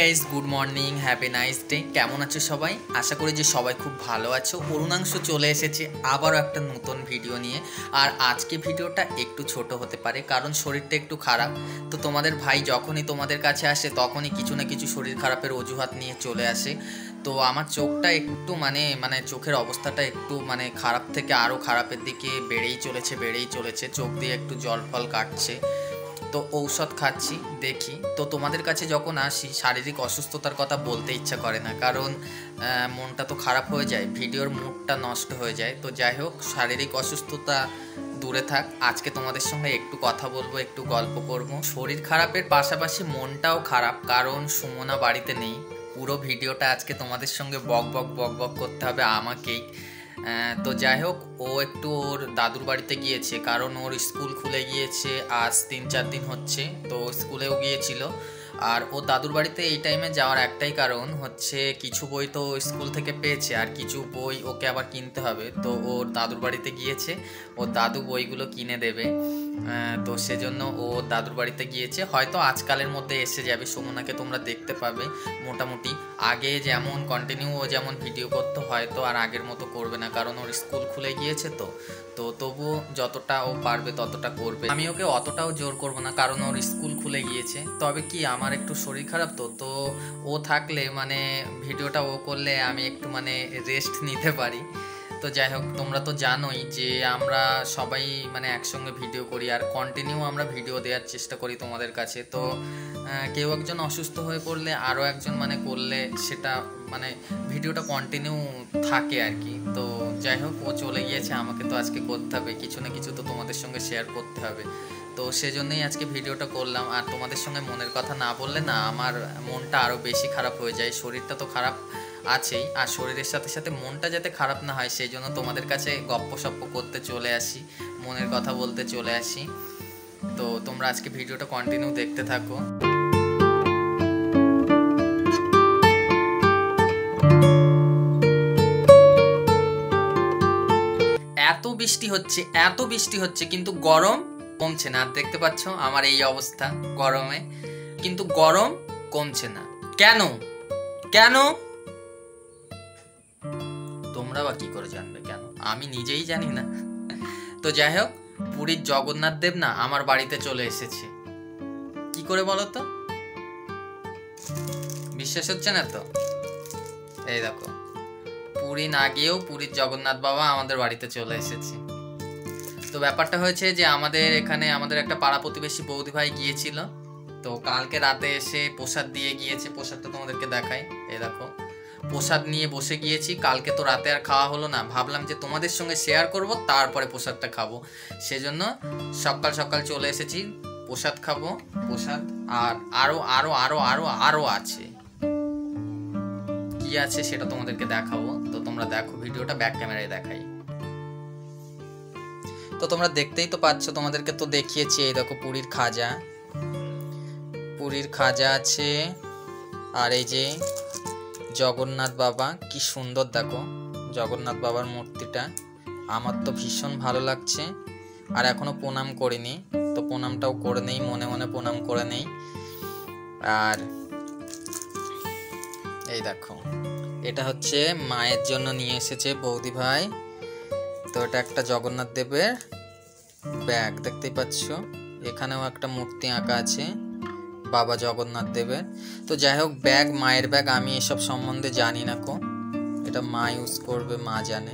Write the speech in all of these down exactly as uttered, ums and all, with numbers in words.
Guys, good morning, happy nice day. কেমন আছো সবাই? আশা করি যে সবাই খুব ভালো আছো। অরুণাংশ চলে এসেছে আবারও একটা নতুন ভিডিও নিয়ে। আর আজকে ভিডিওটা একটু ছোট হতে পারে কারণ শরীরটা একটু খারাপ। তো তোমাদের ভাই যখনই তোমাদের কাছে আসে তখনই কিছু না কিছু শরীর খারাপের অজুহাত নিয়ে চলে আসে। তো আমার চোখটা একটু মানে মানে চোখের অবস্থাটা একটু মানে খারাপ থেকে আরও খারাপের দিকে বেড়েই চলেছে বেড়েই চলেছে চোখ দিয়ে একটু জল ফল কাটছে। তো ঔষধ খাচ্ছি, দেখি। তো তোমাদের কাছে যখন আসি শারীরিক অসুস্থতার কথা বলতে ইচ্ছা করে না, কারণ মনটা তো খারাপ হয়ে যায়, ভিডিওর মুডটা নষ্ট হয়ে যায়। তো যাই হোক, শারীরিক অসুস্থতা দূরে থাক, আজকে তোমাদের সঙ্গে একটু কথা বলবো, একটু গল্প করব। শরীর খারাপের পাশাপাশি মনটাও খারাপ, কারণ সুমনা বাড়িতে নেই। পুরো ভিডিওটা আজকে তোমাদের সঙ্গে বক বক বক বক করতে হবে আমাকেই। তো যাই হোক, ও একটু ওর দাদুর বাড়িতে গিয়েছে, কারণ ওর স্কুল খুলে গিয়েছে আজ তিন চার দিন হচ্ছে। তো স্কুলেও গিয়েছিল। আর ও দাদুর বাড়িতে এই টাইমে যাওয়ার একটাই কারণ হচ্ছে, কিছু বই তো স্কুল থেকে পেয়েছে আর কিছু বই ওকে আবার কিনতে হবে। তো ওর দাদুর বাড়িতে গিয়েছে, ওর দাদু বইগুলো কিনে দেবে। তো সেজন্য ও দাদুর বাড়িতে গিয়েছে, হয়তো আজকালের মধ্যে এসে যাবে। সুমনাকে তোমরা দেখতে পাবে মোটামুটি। আগে যেমন কন্টিনিউ ও যেমন ভিডিও করতে, হয়তো আর আগের মতো করবে না, কারণ ওর স্কুল খুলে গিয়েছে। তো তো তবুও যতটা ও পারবে ততটা করবে। আমি ওকে অতটাও জোর করব না, কারণ ওর স্কুল খুলে গিয়েছে। তবে কি, আমার একটু শরীর খারাপ, তো তো ও থাকলে মানে ভিডিওটা ও করলে আমি একটু মানে রেস্ট নিতে পারি। তো যাই হোক, তোমরা তো জানোই যে আমরা সবাই মানে একসঙ্গে ভিডিও করি আর কন্টিনিউ আমরা ভিডিও দেওয়ার চেষ্টা করি তোমাদের কাছে। তো কেউ একজন অসুস্থ হয়ে পড়লে আরও একজন মানে করলে সেটা মানে ভিডিওটা কন্টিনিউ থাকে আর কি। তো যাই হোক, ও চলে গিয়েছে, আমাকে তো আজকে করতে হবে, কিছু না কিছু তো তোমাদের সঙ্গে শেয়ার করতে হবে। তো সেজন্যই আজকে ভিডিওটা করলাম। আর তোমাদের সঙ্গে মনের কথা না বললে না আমার মনটা আরও বেশি খারাপ হয়ে যায়। শরীরটা তো খারাপ আছেই, আর শরীরের সাথে সাথে মনটা যাতে খারাপ না হয় সেই জন্য তোমাদের কাছে গপ্প সপ্প করতে চলে আসি, মনের কথা বলতে চলে আসি। তো তোমরা আজকে ভিডিওটা কন্টিনিউ দেখতে থাকো। এত বৃষ্টি হচ্ছে এত বৃষ্টি হচ্ছে কিন্তু গরম কমছে না। দেখতে পাচ্ছ আমার এই অবস্থা গরমে, কিন্তু গরম কমছে না। কেন কেন তোমরা বা কি করে জানবে কেন? আমি নিজেই জানি না। তো যাই হোক, পুরীর জগন্নাথ দেব না আমার বাড়িতে চলে এসেছে। কি করে বলো তো? বিশ্বাস হচ্ছে না তো? এই দেখো, পুরী না গিয়েও পুরীর জগন্নাথ বাবা আমাদের বাড়িতে চলে এসেছে। তো ব্যাপারটা হয়েছে যে আমাদের এখানে আমাদের একটা পাড়া প্রতিবেশী বৌদি ভাই গিয়েছিল। তো কালকে রাতে এসে প্রসাদ দিয়ে গিয়েছে। প্রসাদটা তোমাদেরকে দেখাই, এই দেখো, প্রসাদ নিয়ে বসে গিয়েছি। কালকে তো রাতে আর খাওয়া হলো না, ভাবলাম যে তোমাদের সঙ্গে শেয়ার করব, তারপরে প্রসাদটা খাবো। সেজন্য সকাল সকাল চলে এসেছি, প্রসাদ খাবো। প্রসাদ আর আরো আরো আরো আরো আরো আছে, কি আছে সেটা তোমাদেরকে দেখাবো। তো তোমরা দেখো ভিডিওটা, ব্যাক ক্যামেরায় দেখাই। তো তোমরা দেখতেই তো পাচ্ছ, তোমাদেরকে তো দেখিয়েছি। এই দেখো পুরীর খাজা, পুরীর খাজা আছে। আর এই যে জগন্নাথ বাবা, কি সুন্দর দেখো জগন্নাথ বাবার মূর্তিটা, আমার তো ভীষণ ভালো লাগছে। আর এখনো প্রণাম করিনি, তো প্রণামটাও করে নেই, মনে মনে প্রণাম করে নেই। আর এই দেখো, এটা হচ্ছে মায়ের জন্য নিয়ে এসেছে বৌদি ভাই। তো এটা একটা জগন্নাথ দেবের ব্যাগ, দেখতেই পাচ্ছ। এখানেও একটা মূর্তি আঁকা আছে বাবা জগন্নাথ দেবের। তো যাই হোক, ব্যাগ, মায়ের ব্যাগ, আমি এসব সম্বন্ধে জানি না কো, এটা মা ইউজ করবে, মা জানে।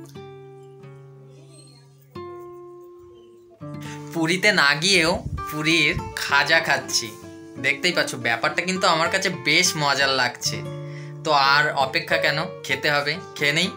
পুরীতে না গিয়েও পুরীর খাজা খাচ্ছি, দেখতেই পাচ্ছ। ব্যাপারটা কিন্তু আমার কাছে বেশ মজার লাগছে। তো আর অপেক্ষা কেন, খেতে হবে, খেয়ে নেই।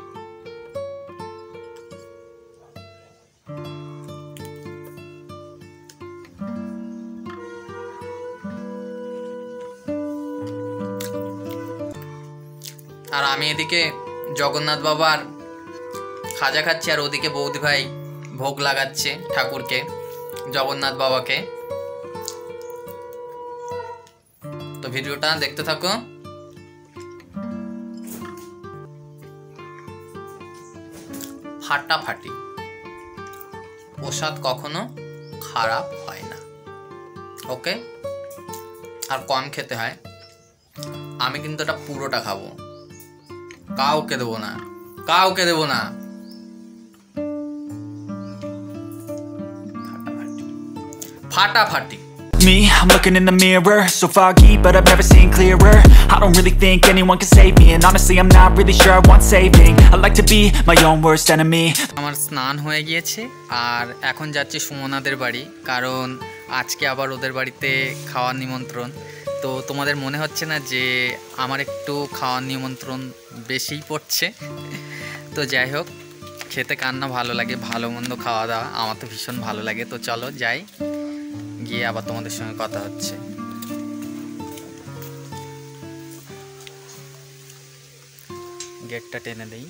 আর আমি এদিকে জগন্নাথ বাবার খাজা খাচ্ছি, আর ওদিকে বৌদি ভাই ভোগ লাগাচ্ছে ঠাকুরকে, জগন্নাথ বাবাকে। তো ভিডিওটা দেখতে থাকো। ফাটাফাটি প্রসাদ কখনো খারাপ হয় না, ওকে। আর কম খেতে হয়। আমি কিন্তু এটা পুরোটা খাবো, কাউকে দেবো না, কাউকে দেবো না। ফাটাফাটি। Me, I'm looking in the mirror, so foggy, but I've never seen clearer. I don't really think anyone can save me, and honestly I'm not really sure I want saving. I like to be my own worst enemy. আমার স্নান হয়ে গিয়েছে আর এখন যাচ্ছি সুমনাদের বাড়ি, কারণ আজকে আবার ওদের বাড়িতে খাওয়ার নিমন্ত্রণ। তো তোমাদের মনে হচ্ছে না যে আমার একটু খাওয়ার নিমন্ত্রণ বেশিই পড়ছে? তো যাই হোক, খেতে কার না ভালো লাগে, ভালো মন্দ খাওয়া দাওয়া আমার তো ভীষণ ভালো লাগে। তো চলো যাই, গিয়ে আবার তোমাদের সঙ্গে কথা হচ্ছে। গেটটা টেনে দেই।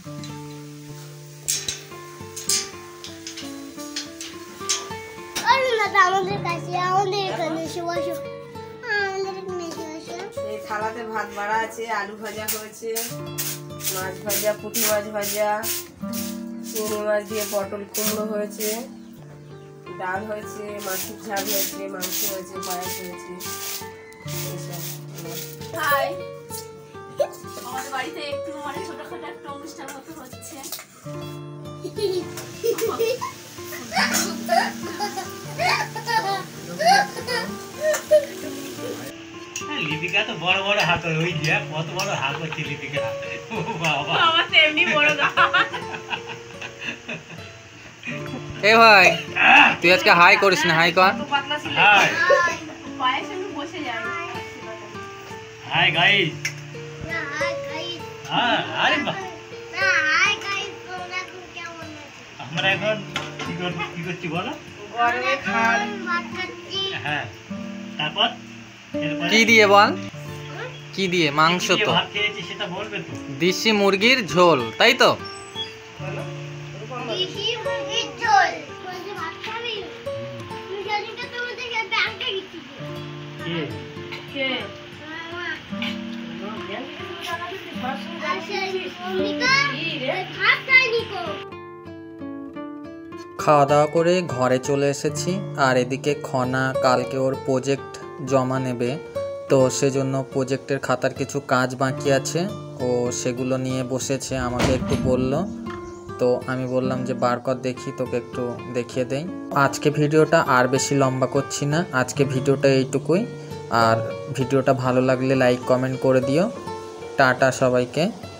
এই থালাতে ভাত বাড়া আছে, আলু ভাজা হয়েছে, মাছ ভাজা, পুঁটি মাছ ভাজা, চিংড়ি মাছ দিয়ে পটল কুমড়ো হয়েছে, ডাল হয়েছে, মাছের ঝাল হয়েছে, মাংস হয়েছে, পায়েস হয়েছে। হাই, আমাদের বাড়িতে একটু মানে ছোটখাটো একটা অনুষ্ঠান মতো হচ্ছে। লিপিকা তো বড় বড় হাত, ওই যে কত বড় হাত হচ্ছে লিপিকা। ও বাবা, আমার তো এমনি বড় গা। এ ভাই, তুই আজকে হাই করিস না, হাই কর। হাই পায়েস আমি বসে যাই। Hi guys. হ্যাঁ, আরে বাহ, আমরা এখন কি কর কি করছি বলো? গরমে খান। হ্যাঁ, তারপর কি দিয়ে বল, কি দিয়ে? মাংস তো ভাত খেয়েছি সেটা বলবে তো। দেশি মুরগির ঝোল, তাই তো? খাওয়া দাওয়া করে ঘরে চলে এসেছি, আর এদিকে খনা কালকে ওর প্রজেক্ট জমা নেবে, তো সেজন্য প্রজেক্টের খাতার কিছু কাজ বাকি আছে, ও সেগুলো নিয়ে বসেছে। আমাকে একটু বলল, তো আমি বললাম যে বার কর দেখি, তোকে একটু দেখিয়ে দেই। আজকে ভিডিওটা আর বেশি লম্বা করছি না, আজকে ভিডিওটা এইটুকুই। আর ভিডিওটা ভালো লাগলে লাইক কমেন্ট করে দিও। টাটা সবাইকে।